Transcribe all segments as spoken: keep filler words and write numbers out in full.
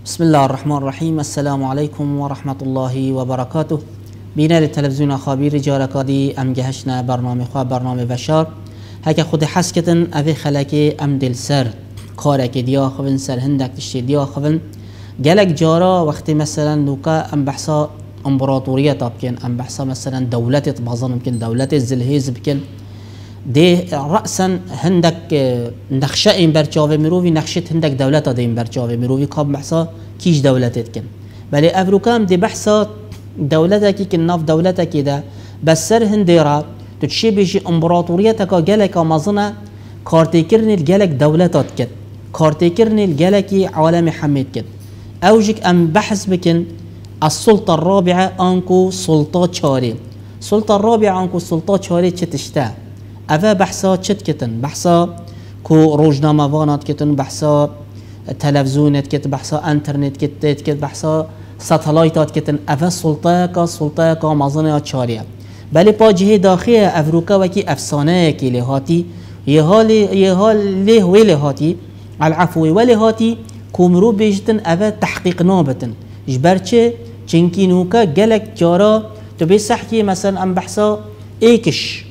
بسم الله الرحمن الرحیم. السلام علیکم و رحمت الله و برکاته. بینر تلویزیون خابیر جارکادی ام گهشنا برنامه خواه برنامه وشار هک خود حس کتن اوی خلک ام دل سر کارک دیا خوین سر هندک تشتی دیا خوین گلک جارا وقتی مثلا نوکا ام بحثا امبراطوریت بکن، ام بحثا مثلا دولت بازن بکن، دولت زلهیز بکن ده رأسا هندك نخشة إن برجاوي مروي نخشة هندك دولة ده إن برجاوي مروي كاب بحثا كيش دولتك كن بل أفروكام دي بحثا دولتك كناف دولتك ده بس سر هنديرا تتشي بيجي امبراطوريتك جالك مازنا كارتيكرن الجالك دولتات كن كارتيكرن الجالك عالم حميد كن أوجك أم بحث بكن السلطة الرابعة أنكو سلطة شاري السلطة الرابعة أنكو سلطة شاري تشتا أفا بحثا چت كتن بحثا كو روجنامه وانات كتن بحثا تلفزيونات كت بحثا انترنت كت كت بحثا ساتلايتات كتن أفا سلطة كا سلطة كا مازنه چاريه بل با جهه داخل افروكا وكي افسانه كي لهاتي يهالي يهال له ولهاتي العفو ولهاتي كومرو بيجتن أفا تحقيق نابتن جبرچه چنكي نوكا جلك جارا تبي صحكي مثلا ام بحثا ايكش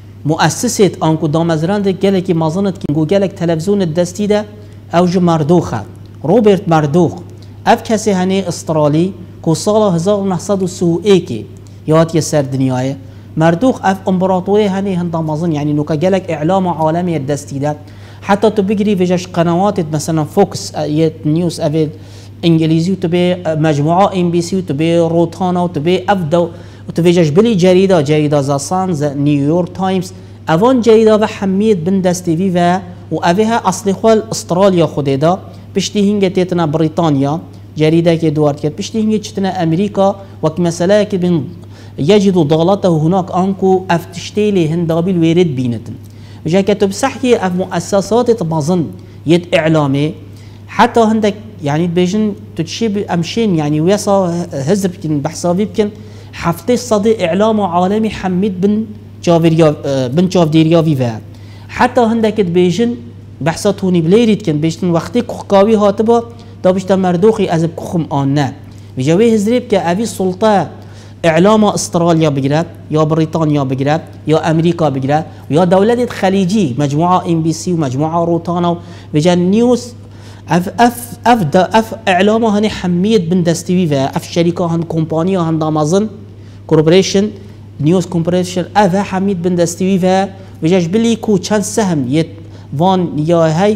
مؤسسة أنكو دامزراند جالك مازنت كنجو جالك تلفزيون الدستي ده أوج مردوخة روبرت مردوخ أف كسي هني استرالي كو صالة هزار ونحصد سو إيكي يات يسر دنياي مردوخ أف إمبراطوري هني هندامزن يعني نوكا جالك إعلام عالمي الدستي ده حتى تبجري فيجاش قنوات مثلا فوكس يت نيوز أفيد إنجليزي وتبي مجموعة إم بي سي وتبي روتانا وتبي أفدو وتفيجش بلي جريدة جريدة ذا صن ذا نيويورك تايمز أفون جريدة بحميد بن دستي فيفا وأفيها أصل خوال أستراليا خديدا بشتي هنجة تيتنا بريطانيا جريدة كدوارت كت بشتي هنجة تيتنا أمريكا وكمسألة كبن يجدوا ضغطه هناك أنكو أفتشتيلي هندابي الويرد بينتن وجا كتب صحكي أف مؤسسات تبازن يد إعلامي حتى هندك يعني بيجن تتشيب أمشين يعني ويصا هزر بكن بحسابي بكن حفتي صدي إعلام عالمي حميد بن جافيريا بن جافديريا فيفا حتى هندك بيجن بحثا توني بليريد كن بيجن وقتي كوكاوي هاتبا دا بيجتا مردوخي أزب كخم آنا بيجاوي هزريب كأفي سلطة إعلام استراليا بجرا يا بريطانيا بجرا يا أمريكا بجرا ويا دولة خليجي مجموعة إم بي سي ومجموعة روتانا بيجا نيوز اف اف اف دا اف اعلامه هني حميد بن دستي فيفا اف شركه هن كومبانيا هن دامازن كوربوريشن نيوز كوربوريشن اف حميد بن دستي فيفا بجاش بلي كو كان سهم يت فان يا هاي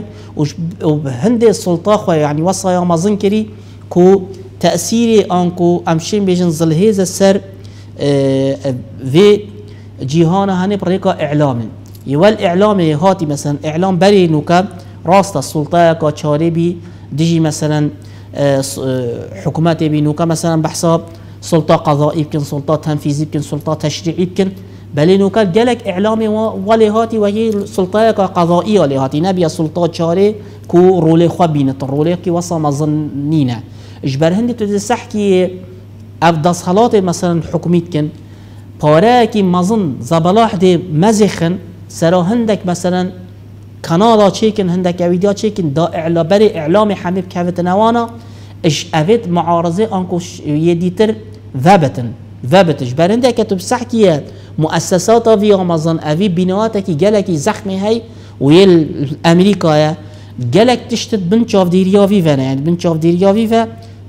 وهندي السلطه خو يعني وصايا مازن كري كو تاثيري انكو امشين بيجن زلهيز السر اه في جيهانا هني بريكا اعلام يوال اعلامي هاتي مثلا اعلام بري نوكا راست السلطة كشاري بي ديجي مثلا حكومات بينوكا مثلا بحساب سلطة قضائية يمكن سلطة تنفيذية يمكن سلطة تشريعية يمكن بلينوكا جالك إعلامي ولهاتي وهي سلطة قضائية ولهاتي نبي سلطة شاري كو رولي خبينة الرولي كي وصل مظنينا إجبار هندي تدسحكي أفضل صلات مثلا حكومية كن باراكي مظن زبلاح دي مزخن سرا هندك مثلا كنادا تشيكن هندك فيديو تشيكن دا إعلام بري إعلام حميد كافت نوانا إش أفيد معارضة أنكوش يديتر ذابتن ذابتش برندك كتب صحكي مؤسسات في أمازون أفي بنواتك جالك زخمي هاي ويل أمريكا جالك تشتت بنشاف ديريا فيفا يعني بنشاف ديريا فيفا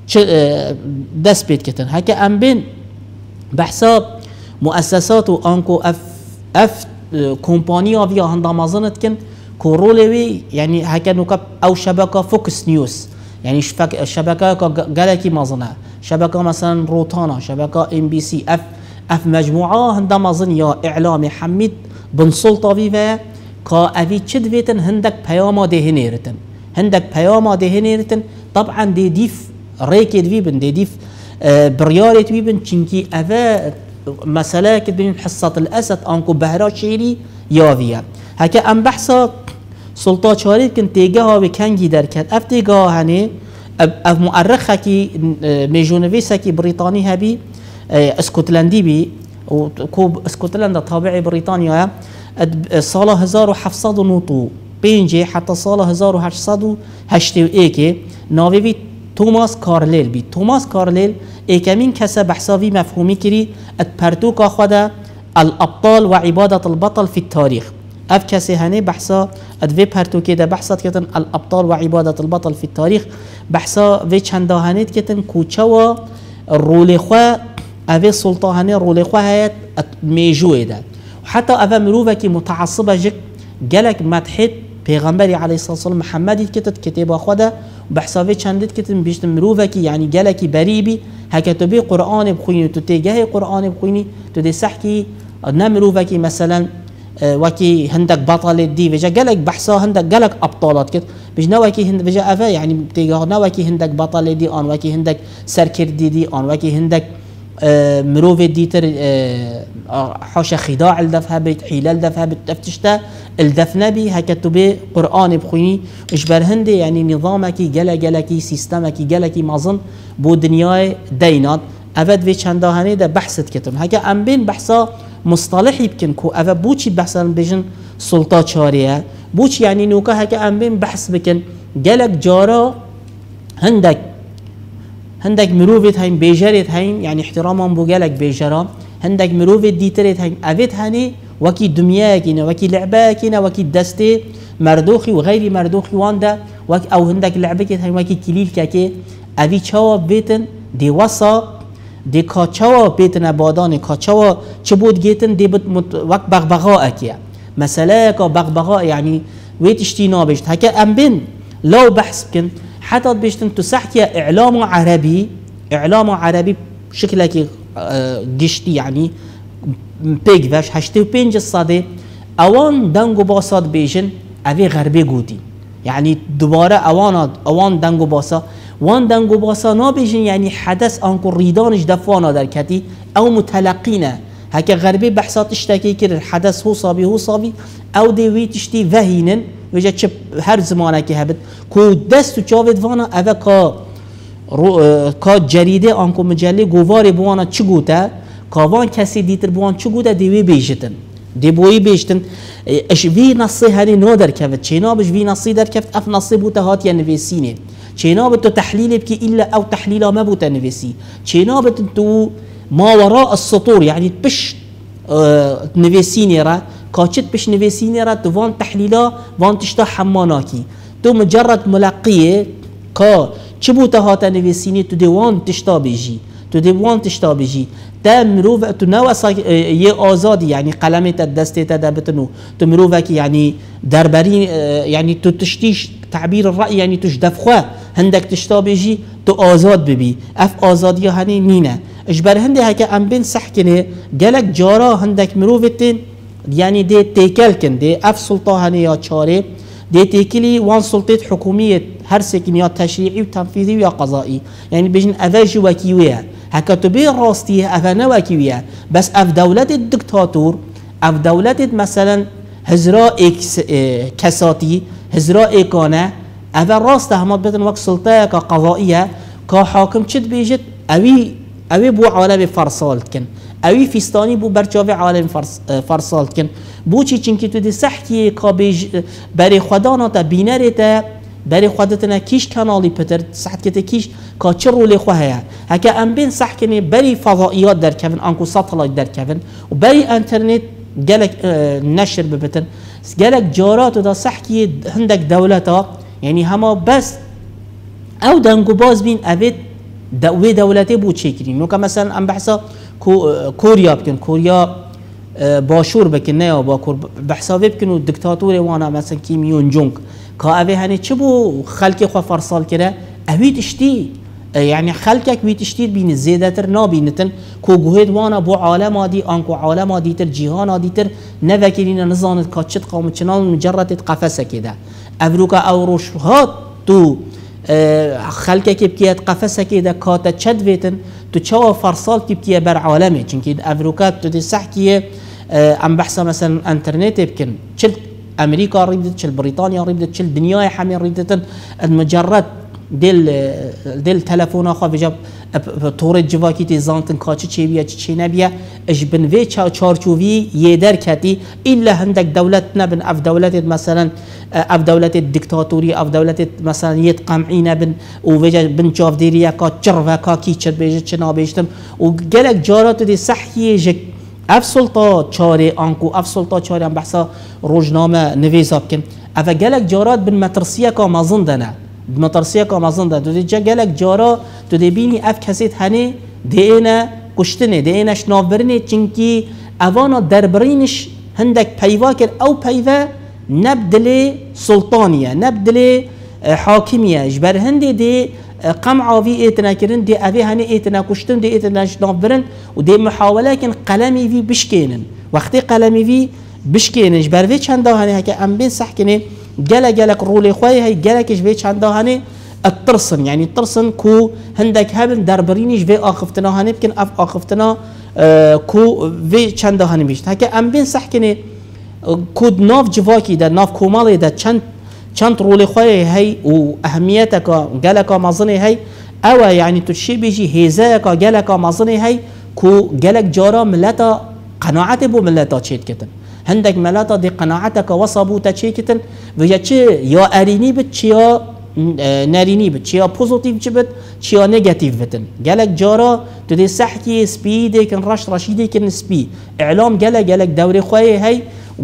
دس بيت كتن هكا أم بين بحساب مؤسسات أنكو أف أف كومبانيا في هند أمازون تكن كورولوي يعني هكا نوكا او شبكه فوكس نيوز يعني شبكه جالكي مازنا شبكه مثلا روتانا شبكه ام بي سي اف اف مجموعه هند مازن يا اعلامي حميد بن سلطه فيفا كا افي تشد فيتن هندك بياما دهنيرتن هندك بياما دهنيرتن طبعا دي ديف ريكيد فيبن دي ديف آه برياليت فيبن تشنكي افا مساله بين حصه الاسد انكو بهرا شيري يافيا هكا ام بحثا سلطة شاري كن تيجاها بكنجي دركت اف تيجاها هني اف مؤرخة كي ميجونيفيسا كي بريطاني هبي اسكتلندي بي وكوب اسكتلندا طابعي بريطانيا صالة هزار وحفصاد نوطو بينجي حتى صالة هزار وحفصاد هشتو ايكي نافي توماس کارلیل بی توماس کارلیل ایکمین کسا بحثاوی مفهومی کری ات پرتوکا خدا الابطال و عبادت البطل في التاريخ. اف کسی هنه بحثا ات وی پرتوکی ده بحثات کتن الابطال و عبادت البطل في التاريخ، بحثا وی چنده هنه کتن کوچه و رول خواه اوه سلطانه رول خواه هیت میجوه ده. حتی اوه مروفه که متعصبه جک گلک مدحید پیغمبری علیه الصلاة والسلام محمدی کتت کتاب خدا بحثاوی چندید کتن بیشتر مروفه که یعنی گلکی بریبی هکه تو بی قرآن بخوینی تو تیگه قرآن بخوینی تو دی سحکی نمروفه که مثلا وكي هندك بطل دي فيجا قالك بحثا هندك قالك ابطالات كت بيج نواكي هند فيجا افا يعني بتيجا نواكي هندك بطل دي ان وكي هندك سركر دي دي ان وكي هندك آه مروف ديتر آه حاشا خداع الدفها بيت حيلة الدفها بتفتشتا الدفنا بي هكتو بي قرآن بخويني اشبر هندي يعني نظامكي جلا جلاكي سيستمكي جلاكي مازن بو دنياي دينات افاد في چندا هني ده بحثت كتم هكا ام بين بحثا مصطلحي بكن كو افا بوچي بحثا بيجن سلطة چاريه بوچ يعني نوكا هكا ام بين بحث بكن جلك جارا هندك هندك مروفت هين بيجرت هين يعني احتراما بو جلك بيجرا هندك مروفت ديترت هين افيت هني وكي دميا كينا وكي لعبه كينا وكي دستي مردوخي وغير مردوخي واندا وك او هندك لعبه هين وكي كليل كاكي افي چاوا بيتن دي وصا دی کاچوا بیتن بادان کاچوا چه بود گیتن دی بود وقت بغبغاء کیا مثلا کا بغبغاء يعني ويتشتي نابشت هكا ام بين لو بحث بكن حتى بيشتن تسحكي اعلام عربي اعلام عربي شكلك قشتي يعني بيج فاش هشتي بينج الصادي اوان دنگو باسات بيجن اوي غربي قوتي يعني دوباره اوان اوان دنگو باسا وان دنگو باسا نابیشن یعنی حدث آنکو ریدانش دفوانا در کتی او متلقینه هکه غربی بحثات اشتاکی کرد حدث هو صابی هو صابی او دیوی تشتی وهینن وجه چه هر زمانه که هبت کو دست و چاوید وانا اوه کا کا جریده آنکو مجله گواری بوانا چی گوته کاوان کسی دیتر بوان چی گوته دیوی بیشتن دی بوی بیشتن اش وی نصی هنی نو در کفت چینابش وی نصی در کفت اف نصی بوته هات یا نویسینه چینا بتو تحلیل بكي إلا أو تحليل ما بوتا نفسي چینا بتو ما وراء السطور يعني بش اه نفسيني را كاشت بش نفسيني را تو وان تحليلا وان تشتا حماناكي تو مجرد ملقية كا چه بوتا هاتا نفسيني تو دي وان تشتا بيجي تو دي وان تشتا بيجي تا مروف تو نواسا يه آزادي يعني قلمي تا دستي تا دابتنو تو مروفك يعني دربرين يعني تو تشتيش تعبير الرأي يعني تش دفخواه هندك تشتا بيجي تو آزاد ببي اف آزادي هني نينا اجبر هندي هكا ام بين سحكنه جالك جارا هندك مروفتين يعني دي تيكلكن دي اف سلطة هني يا چاره دي تيكلي وان سلطة حكومية هر سكن يا تشريعي وتنفيذي ويا قضائي يعني بيجن افاجي وكيوية هكا تبي راستيه افانا وكيوية بس اف دولة الدكتاتور اف دولة مثلا هزراء اكس اه كساتي هزراء ايكانا اول راست همات بدن وقت سلطه كقضائيه كحاكم چد بيجت اوي اوي بو عالم فرسالت كن اوي فيستاني بو برچاوي عالم فرس فرسالت كن بو چي چنكي تو دي سحكي كابيج بري خدانا تا بينرتا بري خدتنا كيش كانالي بتر سحت كت كيش كاتشرو لي خوها هكا ام بين سحكني بري فضائيات در كفن انكو ساتلايت در كفن وبري انترنت جالك اه نشر ببتن جالك جارات ودا سحكي عندك دولتا يعني هما بس او دنگو باز بين ابد دوي دولتي بو تشكرين نو مثلا ام بحثا كوريا بكن كوريا باشور بكن نيا باكور بحثا بكن الدكتاتور وانا مثلا كيم يون جونغ كا ابي هني تشبو خلقي خو فرصال كده ابي تشتي يعني خلقك بي تشتي بين زيادتر نابينتن كو جهد وانا بو عالم دي انكو عالم دي تر جهان دي تر نفكرين نظام كاتشت قوم چنال مجرد قفسه كده افروكا او روشهات تو خلقك بكيت قفسه كده كاتا تشدويتن تو تشوا فرصال بكيه بر عالمي چونكي افروكا تو دي صحكيه ام بحثا مثلا انترنت بكن چل امريكا ريدت چل بريطانيا ريدت چل دنيا حمي ريدتن المجرد دل دل تلفن آخا بجا طور جواکی تی زانتن کاچی چی بیا چی نبیا اش بنوی چارچوبی یه در کتی إلا هندك دولت نبن اف دولت مثلا اف دولت دیکتاتوری اف دولت مثلا یت قمعی نبن و وجا بن جاف دیریا کا چر و کا کی چر بیج چنا بیشتم و گلک جارات دی صحیح جک اف سلطه چاره آنکو اف سلطه چاره بحثا روزنامه نویسا بکن اف گلک جارات بن مترسیه کا مازندنه مترسیه کا مازنده تو دی جا گلک جارا تو دی بینی اف کسیت هنه دینا کشتنه دینش نافبرنه چنکی اوانا دربرینش هندک پیوا کرد او پیوا نبدل سلطانیه نبدل حاکمیه جبر هندی دی قمع وی ایتنا کرن دی اوی هنه ایتنا کشتن دی ایتنا نافبرن و دی محاوله کن قلمی وی بشکینن وقتی قلمی وی بشکینن جبر وی چنده هنه که ام بین صح کنه جلا جلك رولي خوي هي جلك ايش بيش عندها هني الترسن يعني الترسن كو هندك هبن دربرينيش في اخفتنا هني يمكن اف اخفتنا آه كو في چنده هني بيش هكا ام بين صح كني كود ناف جواكي ده ناف كومالي ده چند چند رولي خوي هي واهميتك جلك مازني هي او يعني تشي بيجي هيزاك جلك مازني هي كو جلك جارا ملتا قناعت بو ملتا تشيت كتن هندك ملاتا دي قناعتك وصبوتا تشيكتن ويا تشي يا اريني بت يا ناريني بت يا بوزيتيف بت يا نيجاتيف بتن جالك جارا تدي صحكي سبيدي كن رش رشيدي كن سبي اعلام جالك جالك دوري خوي هي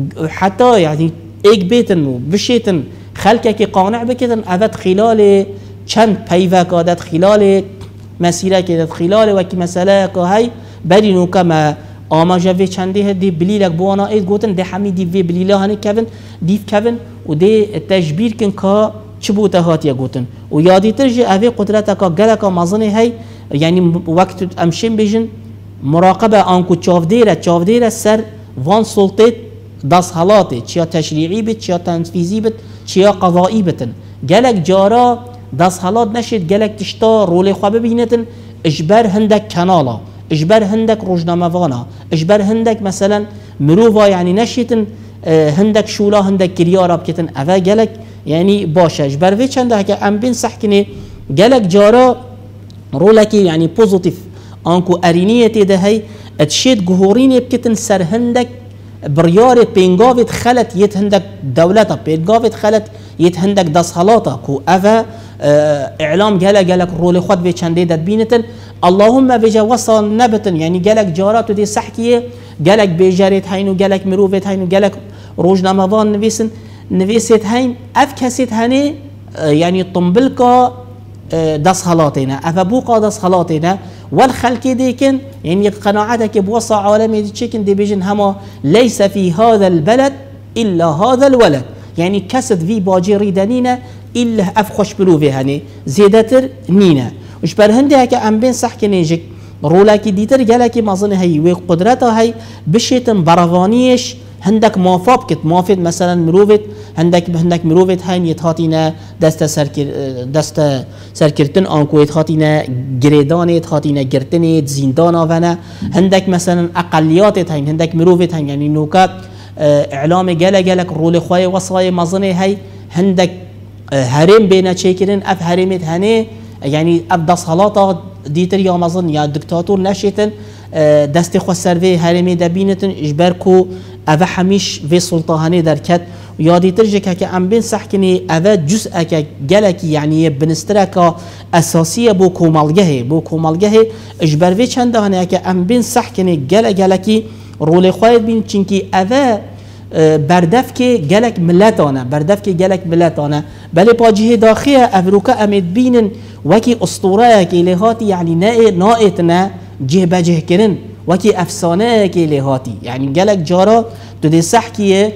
حتى يعني ايك بيتن بشيتن خلكك قانع بكتن ابد خلال چند پیوه کادت خلال مسیره که خلال وکی مسئله که هی برینو کما آما جوی چنده هدی بلیلک بوانا اید گوتن ده همی دیوی بلیلا هنی کون دیف کون و ده تجبیر کن که چه بوده هاتیه گوتن و یادی ترجی اوی قدرت که گلک مازنه هی یعنی وقت امشین بیجن مراقبه آنکو چاف دیره چاف دیره سر وان سلطه دست حالاته چیا تشریعی بید چیا تنفیزی بید چیا قضایی بتن گلک جارا دست حالات نشید گلک تشتا رول خواه ببینتن اجبر هندک کانالا اجبر هندك روزنامه وانا اجبر هندك مثلا مروفا يعني نشيتن هندك شولا هندك كريارا بكتن اوه جلك يعني باشه اجبر في چنده هكا ام بين صح كني جلك جارا رولكي يعني بوزيتيف انكو ارينيه ده هي اتشيت جهورين بكتن سر هندك بريار بينغافت خلت يت هندك دولتا بينغافت خلت يت هندك دس حالاتا كو اوه اعلام جلا جلك رول خود به چنده داد بینتن اللهم بجا وصل نبتن يعني جلك جارات دي صحكيه جلك بجارت هين وجلك مروفت هين وجلك روزنامه وان نويسن نويست هين اف كاسيت هني يعني طنبلكا دس حالاتنا افبوقا دس حالاتنا والخلق ديكن يعني قناعتك بوصى عالمي دي تشيكن دي بيجن هما ليس في هذا البلد الا هذا الولد يعني كسد في باجي ريدانينا إلا أفخش بلوفي هني زيادتر نينا وش برهندي هكا أم بين صح كنيجك رولاكي ديتر جالاكي مازن هي وقدرتها هي بشيتن برغانيش هندك موافق كت موافق مثلا مروفت هندك هندك مروفت هاي يتهاتينا دست سركر دست سركرتن انكو يتهاتينا جريدان يتهاتينا جرتن زندانا ونا هندك مثلا اقليات هاي هندك مروفت هاي يعني نوكات اعلام جالا جالك رول خوي وصاي مازن هي هندك هرم بين تشيكرين اف هرمت هني يعني ابدا صلاطه ديتر يا مازن يا دكتاتور نشيتن دست خو سروي هرمي دبينتن اجبركو اف حميش في سلطانه دركت يا ديتر جك ام بين صحكني اف جزء جلك يعني بنسترك اساسيه بو كومالجه بو كومالجه اجبر في چند هنه که ام بين صحكني جل جلكي رول خويد بين چنكي اف بردف که گلک ملتانه بردف که گلک ملتانه بله باجه داخله افروکا امید بینن وکی اسطوره که لهاتی یعنی نه نائتنا جه بجه کرن وکی افسانه که لهاتی یعنی گلک جارا تو دی صحکیه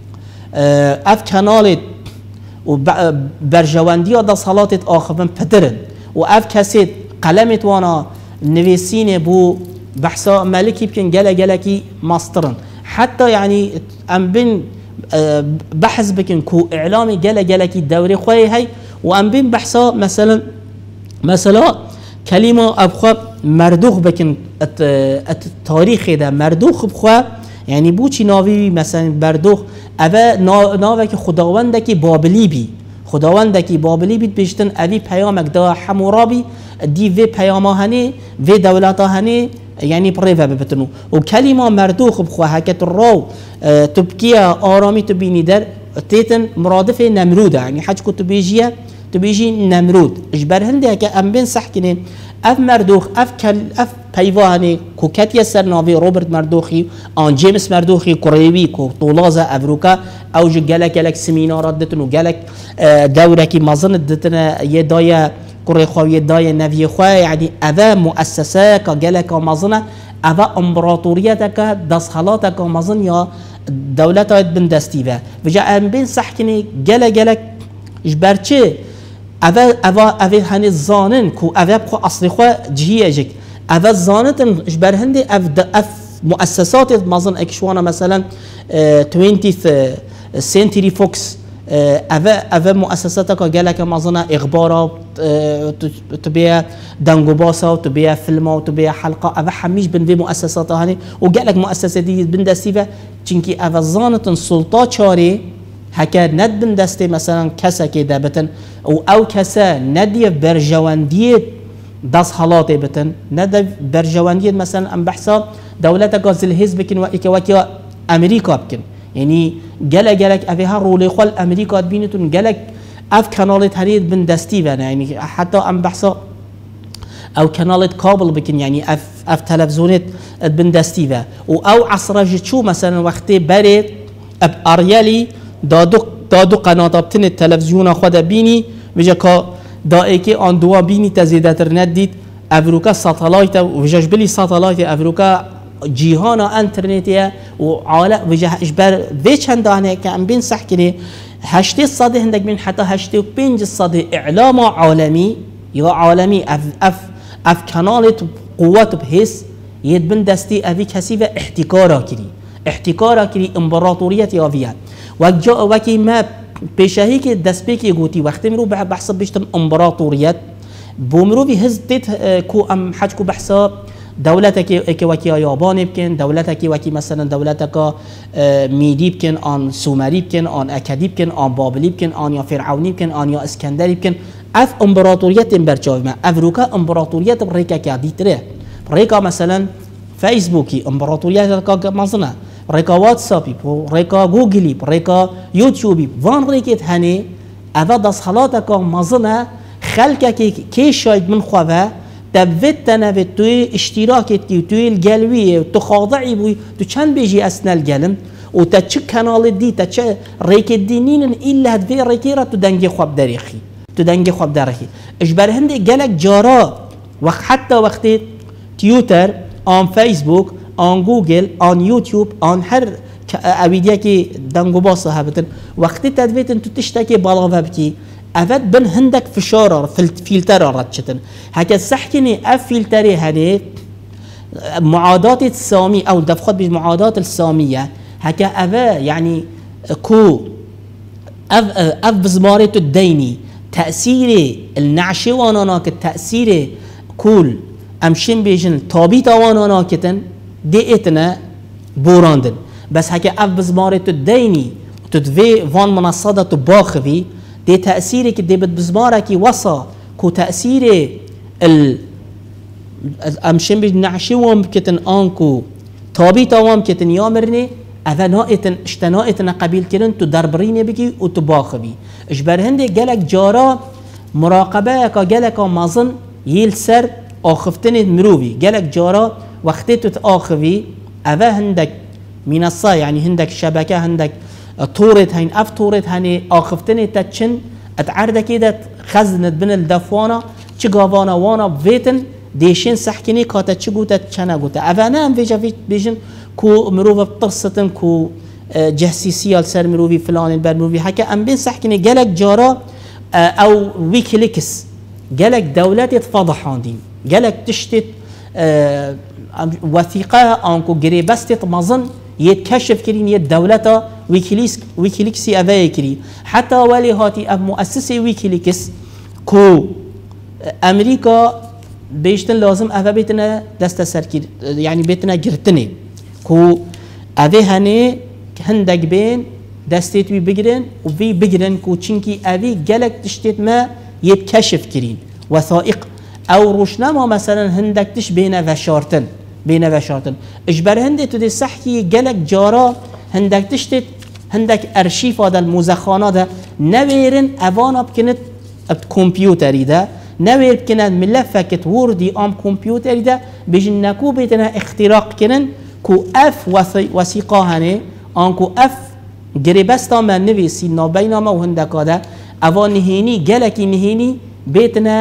اف کنالت و برجواندی ها دا صلاتت آخفن پترن و اف کسید قلمت وانا نویسین بو بحثا ملکی بکن گلک گلکی ماسترن حتى يعني ام بين بحث بكن كو اعلامي جلا جلكي الدوري خوي هي وام بين بحثا مثلا مثلا كلمه ابخو مردوخ بكن التاريخ ده مردوخ بخو يعني بوچي ناوي مثلا بردوخ اوا ناوي که خداوند که بابلی بی خداوند کی بابلی بید بیشتن اوی پیامک دا حمورابی دی وی پیاما هنی وی دولتا هنی یعنی پریفه ببتنو و کلمه مردوخ بخواه هکت رو تبکیه آرامی تبینی در تیتن مرادف نمروده یعنی حج کو تبیجیه تبیجی نمرود اجبر هنده که ام بین صح کنه اف مردوخ اف کل اف پیوانی کو کتی سرناوی روبرت مردوخی آن جیمس مردوخی کوریوی کو طولاز افریقا او جو گلک گلک سمینارات دتن و گلک دوره کی مازن دتن یه دای کوری خواه دای نوی خواه یعنی اوا مؤسسه که گلک مازنه اوا امپراتوریت که دستحالات که مازن یا دولت هاید بن دستی و وجا ام بین صح کنه گلک گلک اجبر چه اوا اوا اوا هنی زانن کو اوا بخو اصلی خو جهیه جک اوا زانتن اجبر هندی اف اف مؤسسات مازن اکشوانا مثلا twentieth century fox اوا اوا مؤسسات کا گله که مازن اخبارات تبيع دنگو باسا تبيع فيلم تبيع حلقه اوا حميش بن في مؤسسات هاني وقالك مؤسسه دي بن دستيفه چونكي اوا زانتن سلطه چاري هكا ند بن دستي مثلا كسا كي دابتن او او كسا ندي برجوانديه داس حالاتي بتن ند برجوانديه مثلا ام بحثا دولتك غزل حزب كن وكي وكي امريكا بكن يعني جلك جلك افيها رولي خل امريكا بينتون جلك اف كانال تريد بن دستي يعني حتى ام بحثا او كانال كابل بكن يعني اف اف تلفزيونات بن دستي او او عصر شو مثلا وقت بريد اب اريالي دادو دادو قناه بتن التلفزيون خود بيني وجا كا دائكي ان دوا بيني تزيدتر نديد افروكا ساتلايت وجاش بلي ساتلايت افروكا جيهانا انترنتيا وعالم وجا اجبر في چند دانه كان بين صح كده هشتي صدي هندك بين حتى هشتي بينج صدي اعلام عالمي يا عالمي اف اف اف كانال قوات بحس يد بن دستي افي كسيفه احتكارا كري احتكارا كري امبراطوريه يافيا وجا وكي ما بشهي که دست به که گویی وقتی مرو به بحث بیشتر امپراتوریت بومرو به هزت کو ام حج کو بحث دولت که که وکی یابان بکن دولت که وکی مثلا دولت که میدی بکن آن سومری بکن آن اکدی بکن آن بابلی بکن آن یا فرعونی بکن آن یا اسکندری بکن اف امپراتوریت برچاوی ما افریقا امپراتوریت بریکا که دیتره بریکا مثلا فیسبوکی امپراتوریت که مزنه ريكا واتسابي ريكا جوجلي ريكا يوتيوبي وان ريكت هني أفضل صلاتك مازنا خلقك كي شايد من خواه تبت تنفت توي اشتراكت كي توي الجلوية تخاضعي بوي تو چند بيجي أسنا الجلم وتتش كانال دي تتش ريكت دينين إلا هدفي ريكيرا تدنجي خواب داريخي تدنجي خواب داريخي اجبر هندي جالك جارا وحتى وقت تويتر آن فيسبوك آن جوجل آن يوتيوب آن هر اویدیا که دنگو باصه هبتن وقتی تدویتن تو تشتکی بالا بکی افد بن هندك فشار فلتر راتشتن هكا سحكني اف فلتري هذه معادات السامي او دفخات بالمعادات الساميه هكا افا يعني كو اف اف بزمارة الديني تاثير النعشي واناناك التاثير كول امشين بيجن طابيت واناناكتن ديتنا بوراندن بس هكا اف بزمارة الديني تدفي فان منصدة باخفي دي تأثيري كدي بزمارة وصا كو تأثيري ال امشن بنعشي وام كتن انكو طابيتا وام كتن يامرني اذا نائتن اشتنائتن قبيل كرن تو دربريني بكي و تباخبي اجبر هندي جالك جارا مراقبة كا جالك مازن يلسر آخفتن مروبي جالك جارا وقتي تتآخبي اذا هندك منصة يعني هندك شبكة هندك طورت هين اف طورت هني آخفتني تتشن اتعرض كده خزنت بين الدفوانا چگاوانا وانا فيتن ديشين سحكني كاتا چگوتا چنا گوتا اوانا هم فيجا بيجن كو مروفا بطرستن كو جهسيسية لسر مروفي فلان البر مروفي حكا ام بين سحكني جالك جارا او ويكيليكس جالك دولات يتفضحان دين جالك تشتت وثيقة انكو قريبستت مظن يتكشف كرين يد دولتا ويكيليكس ويكيليكسي أفاي كري حتى ولي هاتي أف مؤسسة ويكيليكس كو أمريكا بيشتن لازم أفا بيتنا دست سركير يعني بيتنا جرتني كو أفي هني هندق بين دستیت وی بگیرن و وی بگیرن کو چنکی اوی گلک تشتیت ما یت کشف کرین وثائق او روشنما مثلا هندک تش بین وشارتن بین وشارتن اجبر هنده تو دی صحکی گلک جارا هندک تشتیت هندک ارشیف آده الموزخانه ده نویرن اوانا بکنت اب کمپیوتری ده نویر بکنت ملفه کت وردی آم کمپیوتری ده بجن نکو بیتنا اختراق کنن کو اف وثیقه هنه آنکو اف گریبستا من نویسی نابینامه و هندکاده اوا نهینی گلکی نهینی بیتنا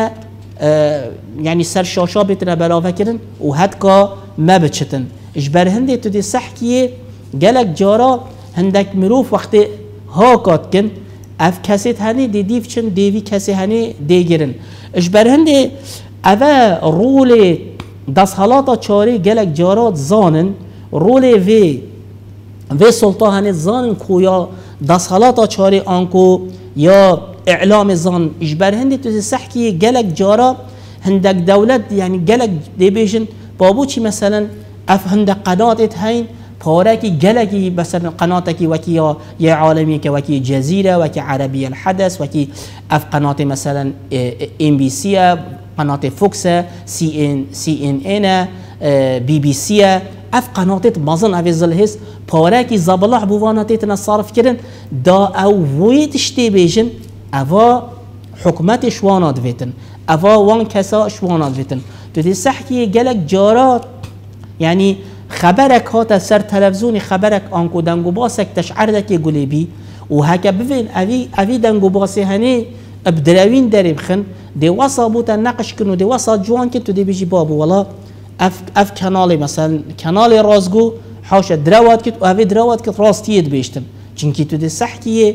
يعني سر شاشا بيتنا بلاوه كرن و هدكا ما بچتن اجبر هنده تو دي صحكيه جالك جارا هندك مروف وقت هاكات كن اف كاسيت هني دي ديف چن ديوي كاسي هني دي گرن اجبر هنده اوه رول دست حالاتا چاري جالك جارات زانن رول وي وي سلطا هني زانن كو يا دست حالاتا چاري آنكو يا اعلام زان اجبر هندي تو صحكي جالك جارا هندك دولت يعني جالك دي بيجن بابوچي مثلا اف هندك قناتت هين باركي جالكي مثلا قناتك وكي يا عالمي كوكي جزيره وكي عربيه الحدث وكي اف قناه مثلا ام بي سي قناه فوكس سي ان سي ان ان بي بي سي اف قناتت مازن اف زلهس باركي زبلح بواناتت صرف كرن دا او ويتشتي بيجن اوا حکومت شوانات ویتن اوا وان کسا شوانات ویتن تو دی صحکی گلک جارات یعنی خبرک هات سر تلفزیونی خبرک آنکو دنگو باسک تشعر دکی گلی بی و هکا ببین اوی اوی دنگو باسی هنی ابدراوین داری بخن دی واسا بوتا نقش کنو دی واسا جوان که تو دی بیجی بابو والا اف اف کانالی مثلا کانال رازگو حاش دروات کت و اوی دروات کت راستیت بیشتن چونکی تو دی صحکیه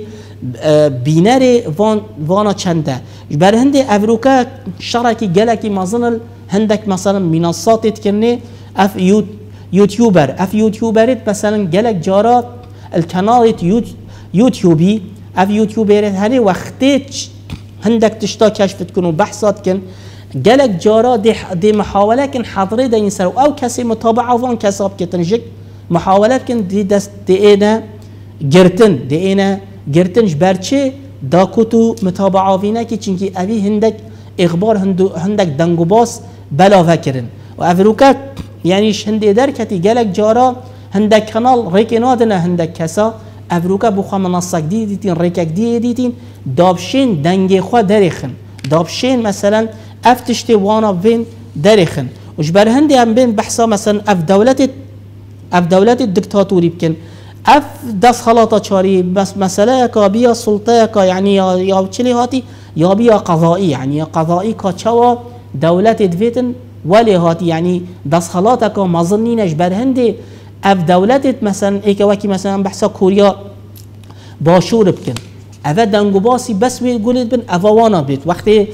بینر وان وانا چنده بر هنده افروکا شرکی گلکی مازن هندک مثلا منصات تکنه اف یوت یوتیوبر اف یوتیوبرت مثلا گلک جارا القناه یوت یوتیوبی اف یوتیوبرت هنی وقتی هندک تشتا کشفت کن و بحثات کن گلک جارا دی دی محاوله کن حضره ده انسر او کسی متابعه وان کساب کتنجک محاولت کن دی دست دی اینا گرتن دی اینا گرتنش برچه دا کتو متابعاوینه که چنکی اوی هندک اخبار هندک دنگو باس بلا فکرن و افروکت یعنی هنده در کتی گلک جارا هندک کانال ریکنادنه هندک کسا افروکت بخوا منصق دی دیتین ریکک دی دیتین دابشین دنگ خوا درخن دابشین مثلا افتشتی وانا بین درخن وش بر هنده هم بین بحثا مثلا اف دولت اف دولت دکتاتوری بکن اف دست خلاطه چاری بس مسئله کا بیا سلطه کا یعنی یا یا چلی هاتی یا بیا قضایی یعنی قضایی کا چوا دولت دویتن ولی هاتی یعنی دست خلاطه کا مظنینش بر هنده اف دولت مثلا ای که وکی مثلا بحثا کوریا باشور بکن اف دنگو باسی بس وی گولید بن افوانا بیت وقتی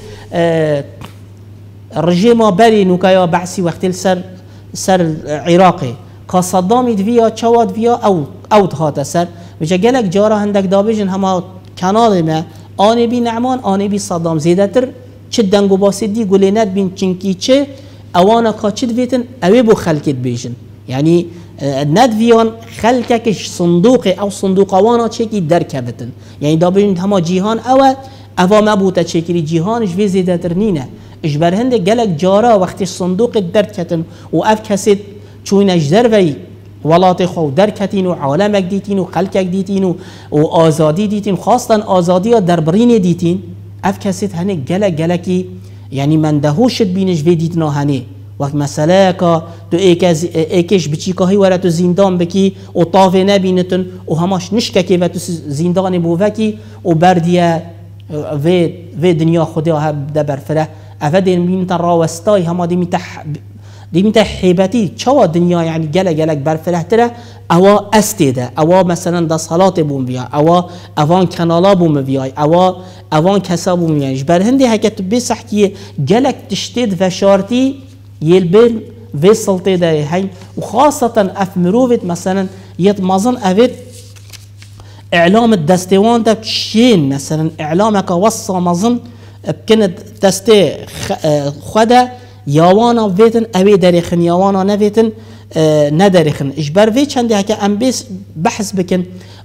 رژیم بری نوکایا بحثی وقتی سر سر عراقی که صدامی دویا چواد ویا او اوت هات سر وجه گلک جارا هندک دابیجن هما کانال ما آنی بی نعمان آنی بی صدام زیده تر چه دنگو باسی دی گلی ند بین چنکی چه اوانا که چه دویتن اوی بو خلکت بیجن یعنی ند ویان خلککش صندوق او صندوق اوانا چه کی درکبتن یعنی دابیجن هما جیهان او اوا مبوتا چه کری جیهانش وی زیده تر نینه اجبر هنده گلک جارا وقتی صندوق درکتن و اف کسید چون اجدر وی ولات خو درکتین و عالمک دیتین و خلکک دیتین و, و آزادی دیتین خواستن آزادی ها در برین دیتین اف کسید هنه گلک گلکی یعنی من دهوشت بینش وی دیتنا هنه وقت مسئله که تو ایکش بچی که هی وره تو زندان بکی و طاوه نبینتن و هماش نشکه که و تو زندان بووکی و بردیه و دنیا خودی ها ده برفره افا دین بینتن راوستای همه دی میتح دی میتح حیبتی چوا دنیا یعنی گله گلک برفره تره اوا استیده اوا مثلا دا صلات بوم بیا اوا اوان کانالا بوم بیای اوا اوان کسا بوم بیای بر هندی حکت بسح که گلک تشتید و شارتی يلبل في سلطة ده هاي وخاصة اف مروفت مثلا يتمازن افت اعلام الدستوان ده شين مثلا اعلامك وصى مازن بكنت دستي خدا يوانا فيتن اوي داريخن يوانا نفيتن نداريخن اجبر في چنده هكا ام بيس بحث بكن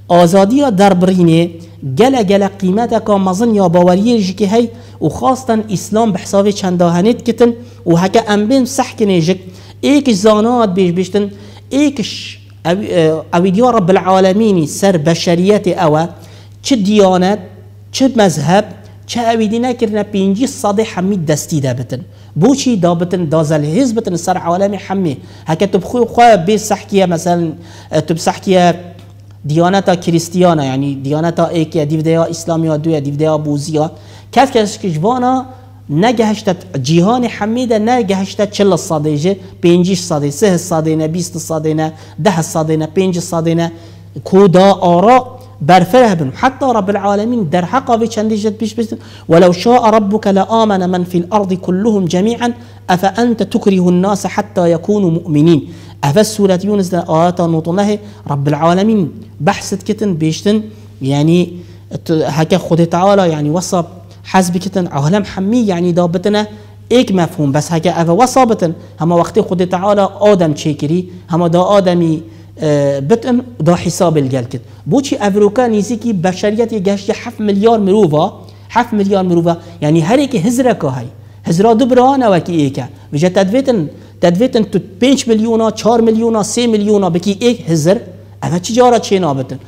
آزادی در برینه گله گله قیمت که مزن یا باوریه جی که هی و خواستن اسلام به حساب چنداهنیت کتن و هکه انبین سحکنه جک ایک زانات بیش بیشتن ایکش اویدیا رب العالمینی سر بشریت اوه چه دیانت چه مذهب چه اویدی نکرنه پینجی صده حمید دستی ده بتن بوچی دا بتن دا زلهز بتن سر عالم حمی هکه تبخوی خواه بیس سحکیه مثلا تبسحکیه دیانتا کریستیانا یعنی دیانتا ایکیا دیودیا اسلامیا دویا دیودیا بوزیا کس کس کجوانا نگهشت جهان حمیده نگهشت چل صده جه پینجیش صده سه صده نه بیست صده نه ده صده نه پینج صده نه کودا آرا برفره بن حتى رب العالمين در حقا في چندی جد بیش بیش ولو شاء ربك لآمن من في الأرض كلهم جميعا أفأنت تكره الناس حتى يكونوا مؤمنين أفا سورة يونس ده آيات نوطنه رب العالمين بحثت كتن بيشتن يعني هكا خود تعالى يعني وصب حسب كتن عالم حمي يعني دابتنا ایک مفهوم بس هكا أفا وصابتن هما وقت خود تعالى آدم چيكري هما دا آدمي بتن دا حساب الجل كت بوچی افروکا نیزی کی بشریت گشت حف میلیار مروفا حف میلیار مروفا يعني هر ایک هزره که های هزرا دبرانه وکی ایکه وجه تدویتن تدویتن تو پنج میلیونا چهار میلیونا سه میلیونا بکی ایک هزر افا چی جارا چینا بتن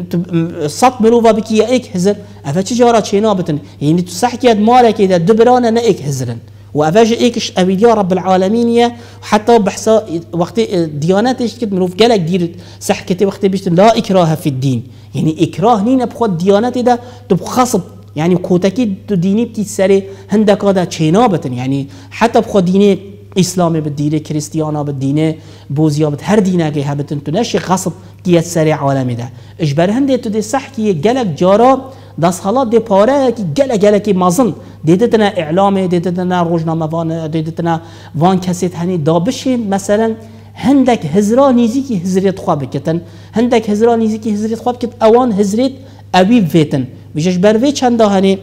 صد مروفا بکی ایک هزر افا چی جارا چینا بتن يعني تو صحكيت مالك اذا دبرانه نه ایک هزرن وأفاجئ إيكش أبيديا رب العالمين حتى بحثا وقت دياناتش كت مروف جالك دير سحكتي وقت بيشت لا إكراه في الدين يعني إكراه نينا بخود دياناتي ده تبخصب يعني كوتاكي ديني بتسري هندك هذا شينابة يعني حتى بخود ديني إسلامي بالدينه كريستيانا بالدينه بوزيا بت هر دينه جي هبتن تنشي غصب كي سري عالمي ده إجبر هندي تدي سحكي جالك جارا داس حالات دي پاره کی گله گله کی مازن دیدتنا اعلام دیدتنا روزنامه وان دیدتنا وان کسیت هنی دابشی مثلا هندك هزرا نيزي كي هزريت خواب بكتن هندك هزرا نيزي كي هزريت خواب بكت اوان هزريت اوي فيتن بيجش بروي چندا هني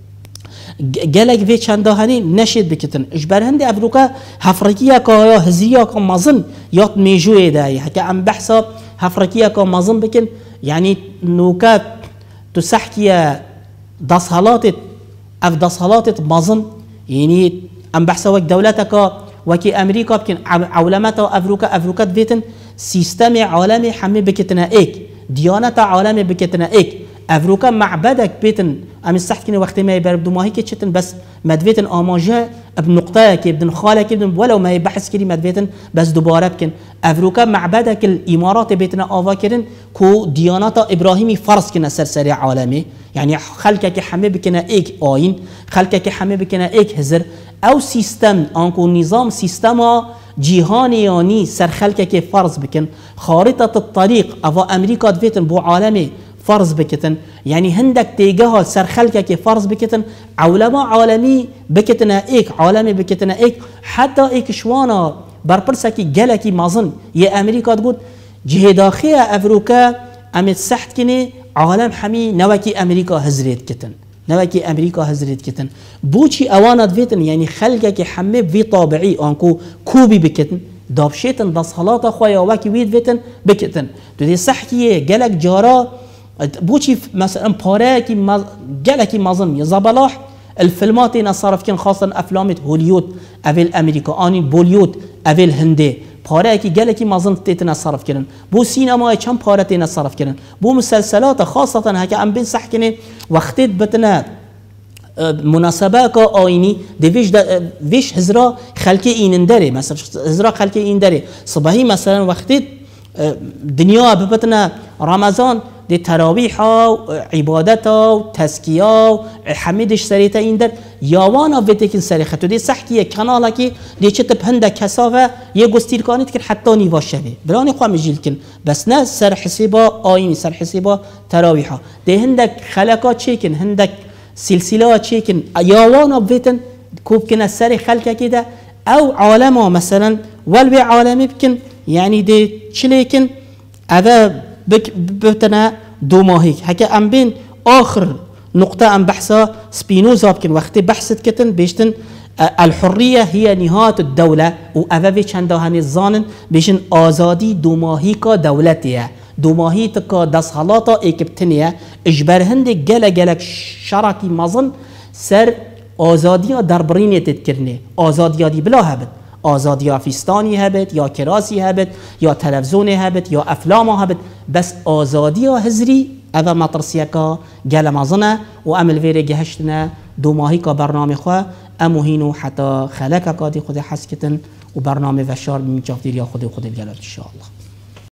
گلک وی چندا هنی نشید بکتن اجبر هندی افریقا هفرکیه که یا هزیه که مازن یاد میجوی دایی حتی ام بحثا هفرکیه که مازن بکن یعنی نوکات تسحكي دصهلات اف دصهلات مازن يعني ام بحثا وك دولتك وكي امريكا بكن علماء افريقيا افريقيا بيتن سيستم عالمي حمي بكتنا ايك ديانه عالمي بكتنا ايك افريقيا معبدك بيتن ام السحكني وقت ما يبرد ما هيك تشتن بس مدفيتن اماجه بنقطه كي بدن خاله كي بدن ولو ما يبحث كري مدفيتن بس دوباره بكن افريقيا معبدك الامارات بيتنا افا كرن كو ديانات ابراهيمي فرض كنا سرسري عالمي يعني خلقك حمي بكنا ايك اين خلقك حمي بكنا ايك هزر او سيستم انكو نظام سيستما جهانياني سر خلقك فرض بكن خارطه الطريق افا امريكا دفيتن بو عالمي فرض بكتن يعني هندك تيجاه سر خلقك فرض بكتن علماء عالمي بكتنا ايك عالمي بكتنا ايك حتى ايك شوانا بربرسكي جلكي مازن يا امريكا تقول جهداخيه افريقيا امت سحت كني عالم حمي نوكي امريكا هزريت كتن نوكي امريكا هزريت كتن بوشي اوانات فيتن يعني خلقك حمي في طابعي انكو كوبي بكتن دابشيتن دصهلات خويا وكي ويد فيتن بكتن تدي سحكي جلك جارا بوشي مثلا باريكي مز... جالكي مازن يزبلاح الفيلمات نصرف كان خاصة افلام هوليود افيل امريكا اني بوليود افيل هندي باريكي جالكي مازن تيتنا صرف كرن بو سينما كم بارتين صرف كرن بو مسلسلات خاصة هكا ام بنصح كني وقتت بتنا مناسبات آینی دویش ویش هزرا خلق این داره مثلا هزرا خلق این داره صبحی مثلا وقتی دنیا ببتنا رمضان دی تراویح و عبادت و تزکیه و حمیدش سریتا این در یاوانا ویتکن سریخه تو دی سحکیه کانالا که دی چه تب هنده کسافه یه گستیر کانید که حتی نیوا شوه برانی خواه مجیل کن بس نه سر حسیبا آینی سر حسیبا تراویحا دی هندک خلقا چه کن هندک سلسله چه کن یاوانا ویتن کوب کن سر خلقه کده او عالمه مثلا والبی عالمی بکن يعني دي شليكن هذا بك بتنا دو ماهيك هكا ام بين اخر نقطة ام بحثها سبينوزا بكن وقت بحثت كتن بيشتن الحرية هي نهاية الدولة و أفافي چنده هني الظانن بيشن آزادي دو ماهيكا دولتية دو ماهی تکا دست حالاتا ایکبتنیه اجبر هنده گل گلک شراکی مزن سر آزادیا در برینه تتکرنه آزادیا دی بلا هبت آزادیا فیستانی هبت یا کراسی هبت یا تلفزیون هبت یا افلام هبت بس آزادیا هزری اوه مطرسیه که گل مزنه و عمل ویره گهشتنه دو ماهی که برنامه خواه اموهینو حتی خلق که دی خود حس کتن و برنامه وشار من جافدیر یا خود خود الجلال ان شاء الله.